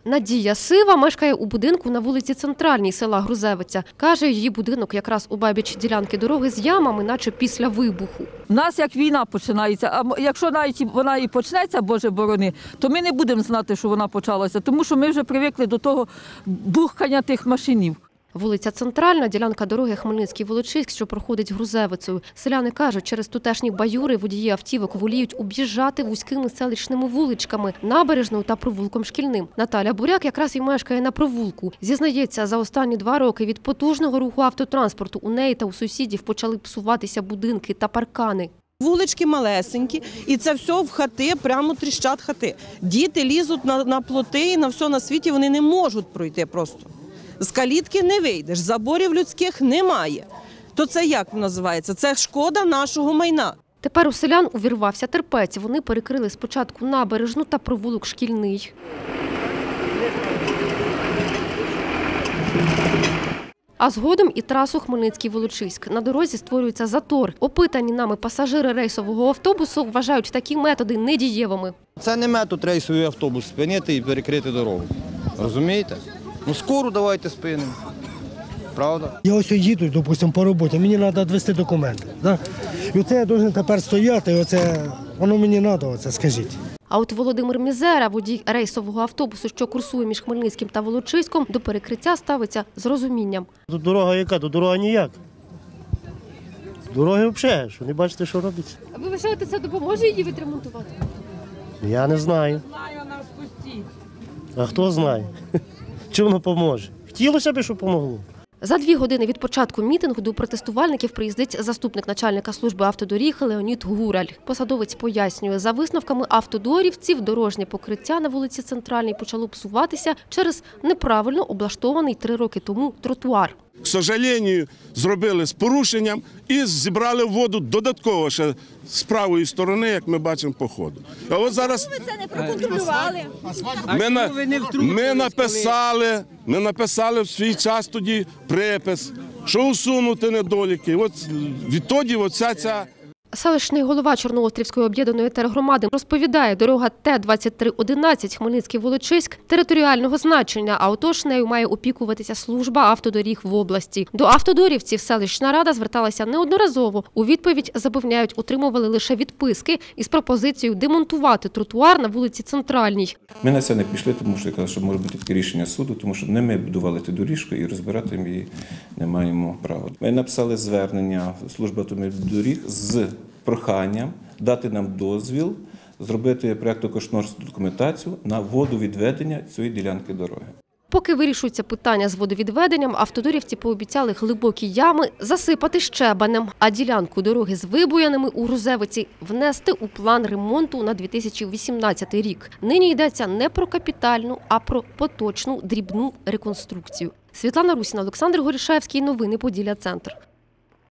Надія Сива мешкає у будинку на вулиці Центральній села Грузевиця. Каже, її будинок якраз обабіч ділянки дороги з ямами, наче після вибуху. У нас як війна починається, а якщо навіть вона і почнеться, Боже борони, то ми не будемо знати, що вона почалася, тому що ми вже привикли до того бухкання тих машинів. Вулиця Центральна, ділянка дороги Хмельницький-Волочиськ, що проходить Грузевицею. Селяни кажуть, через тутешні баюри водії автівок воліють об'їжджати вузькими селищними вуличками, Набережною та провулком Шкільним. Наталя Буряк якраз і мешкає на провулку. Зізнається, за останні 2 роки від потужного руху автотранспорту у неї та у сусідів почали псуватися будинки та паркани. Вулички малесенькі, і це все в хати, прямо тріщать хати. Діти лізуть на плоти і на все на світі, вони не можуть пройти просто. З калітки не вийдеш, заборів людських немає. То це як називається? Це шкода нашого майна. Тепер у селян увірвався терпець. Вони перекрили спочатку Набережну та провулок Шкільний. А згодом і трасу Хмельницький-Волочиськ. На дорозі створюється затор. Опитані нами пасажири рейсового автобусу вважають такі методи недієвими. Це не метод рейсовий автобус спинити і перекрити дорогу. Розумієте? Ну скоро давайте спинимо. Правда? Я ось їду, допустимо, по роботі, мені треба відвести документи. Да? І оце я повинен тепер стояти, і оце, воно мені треба, оце, скажіть. А от Володимир Мізера, водій рейсового автобусу, що курсує між Хмельницьким та Волочиськом, до перекриття ставиться з розумінням. Тут дорога яка? Тут дорога ніяк. Дороги взагалі, що не бачите, що робиться. А ви вважаєте, це допоможе її відремонтувати? Я не знаю. А хто знає? Чи воно поможе? Хотілося б, щоб помогло. За 2 години від початку мітингу до протестувальників приїздить заступник начальника служби автодоріг Леонід Гураль. Посадовець пояснює, за висновками автодорівців, дорожнє покриття на вулиці Центральній почало псуватися через неправильно облаштований 3 роки тому тротуар. К сожалению, зробили з порушенням і зібрали воду додатково ще з правої сторони, як ми бачимо по ходу. А от зараз Ви це не проконтролювали. ми написали в свій час тоді припис, що усунути недоліки. От відтоді оця ця... Селищний голова Чорноострівської об'єднаної тергромади розповідає, дорога Т-2311 Хмельницький-Волочиськ територіального значення, а отож нею має опікуватися служба автодоріг в області. До автодорівців селищна рада зверталася неодноразово. У відповідь, запевняють, отримували лише відписки із пропозицією демонтувати тротуар на вулиці Центральній. Ми на це не пішли, тому що я казав, що може бути таке рішення суду, тому що не ми будували цю доріжку і розбирати ми її не маємо права. Ми написали звернення в службу автомобільних з проханням дати нам дозвіл зробити проєктно-кошторисну документацію на водовідведення цієї ділянки дороги. Поки вирішується питання з водовідведенням, автодорівці пообіцяли глибокі ями засипати щебенем, а ділянку дороги з вибоянами у Грузевиці внести у план ремонту на 2018 рік. Нині йдеться не про капітальну, а про поточну дрібну реконструкцію. Світлана Русіна, Олександр Горішевський. Новини Поділля Центр.